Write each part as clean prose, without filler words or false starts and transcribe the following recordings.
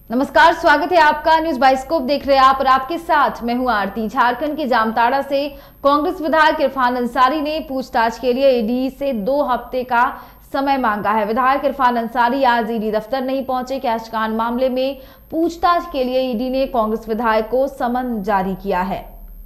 नमस्कार, स्वागत है आपका। न्यूज बाइस्कोप देख रहे हैं आप और आपके साथ मैं हूं आरती। झारखंड के जामताड़ा से कांग्रेस विधायक इरफान अंसारी ने पूछताछ के लिए ईडी से 2 हफ्ते का समय मांगा है। विधायक इरफान अंसारी आज ईडी दफ्तर नहीं पहुंचे। कैश कांड मामले में पूछताछ के लिए ईडी ने कांग्रेस विधायक को समन जारी किया है।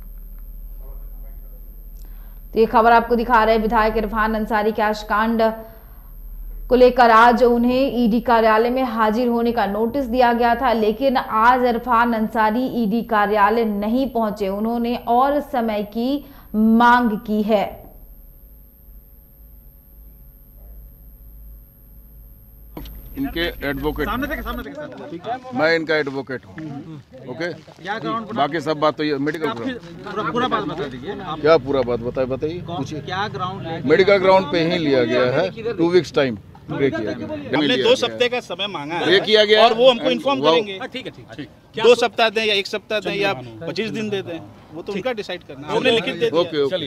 तो ये खबर आपको दिखा रहे हैं। विधायक इरफान अंसारी कैश कांड को लेकर आज उन्हें ईडी कार्यालय में हाजिर होने का नोटिस दिया गया था, लेकिन आज इरफान अंसारी ईडी कार्यालय नहीं पहुंचे। उन्होंने और समय की मांग की है। इनके एडवोकेट, मैं इनका एडवोकेट हूँ। ओके, बाकी सब बात तो ये मेडिकल ग्राउंड, पूरा बात बता दीजिए। क्या पूरा बात बताइए, पूछिए। क्या ग्राउंड मेडिकल ग्राउंड पे ही लिया गया है। 2 वीक्स टाइम किया गया। हमने 2 सप्ताह का समय मांगा है, ये किया गया और वो हमको इन्फॉर्म करेंगे। ठीक है। 2 सप्ताह दें या 1 सप्ताह दें या 25 दिन दे दें, वो तो उनका डिसाइड करना है। हमने लिखित दे दिया। ओके।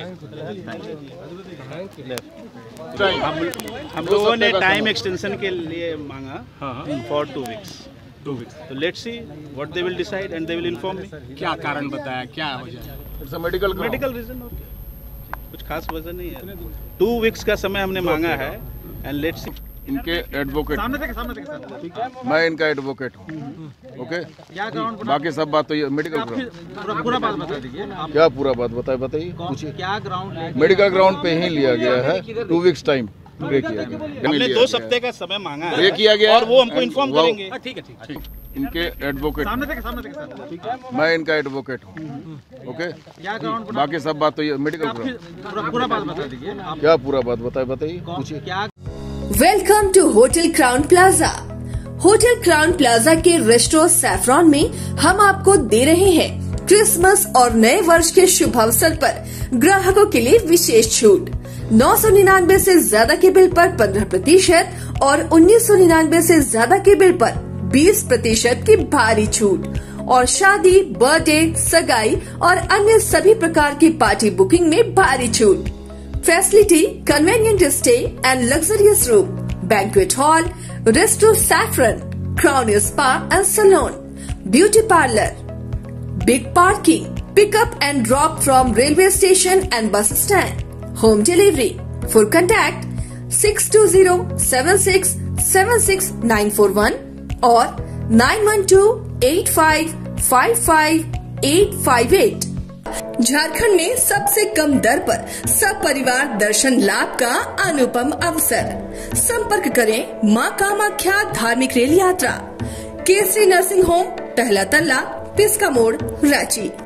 हम लोगों ने टाइम एक्सटेंशन के लिए मांगा फॉर 2 वीक्स। तो let's see what they will decide and they will inform me. क्या कारण बताया, क्या वजह? मेडिकल रीजन हो गया, कुछ खास वजह नहीं है। 2 वीक्स का समय हमने मांगा है एंड लेट्स सी। इनके एडवोकेट, मैं इनका एडवोकेट हूँ। ओके, बाकी सब बात तो ये मेडिकल ग्राउंड, पूरा बात बता दीजिए। क्या पूरा बात बताइए, पूछिए। क्या ग्राउंड मेडिकल ग्राउंड पे ही लिया गया है। 2 वीक्स टाइम किया गया। हमने 2 सप्ताह का समय मांगा है, ये किया गया, और वो हमको इन्फॉर्म करेंगे। ठीक है। इनके एडवोकेट, मैं इनका एडवोकेट हूँ। ओके, बाकी सब बात तो ये मेडिकल ग्राउंड, पूरा बात बता दीजिए। क्या पूरा बात बताइए, पूछिए। Welcome to hotel Crown Plaza. Hotel Crown Plaza के रेस्टोरेंट सैफरॉन में हम आपको दे रहे हैं क्रिसमस और नए वर्ष के शुभ अवसर पर ग्राहकों के लिए विशेष छूट। 999 से ज्यादा के बिल पर 15% और 1999 से ज्यादा के बिल पर 20% की भारी छूट, और शादी, बर्थडे, सगाई और अन्य सभी प्रकार की पार्टी बुकिंग में भारी छूट। Facility, convenient stay and luxurious room, banquet hall, restaurant Saffron, Crown spa and salon, beauty parlour, big parking, pickup and drop from railway station and bus stand, home delivery. For contact 6207676941 और 9128555858। झारखंड में सबसे कम दर पर सपरिवार दर्शन लाभ का अनुपम अवसर। संपर्क करें मां कामाख्या धार्मिक रेल यात्रा, केसरी नर्सिंग होम, पहला तल्ला, पिस्का मोड़, रांची।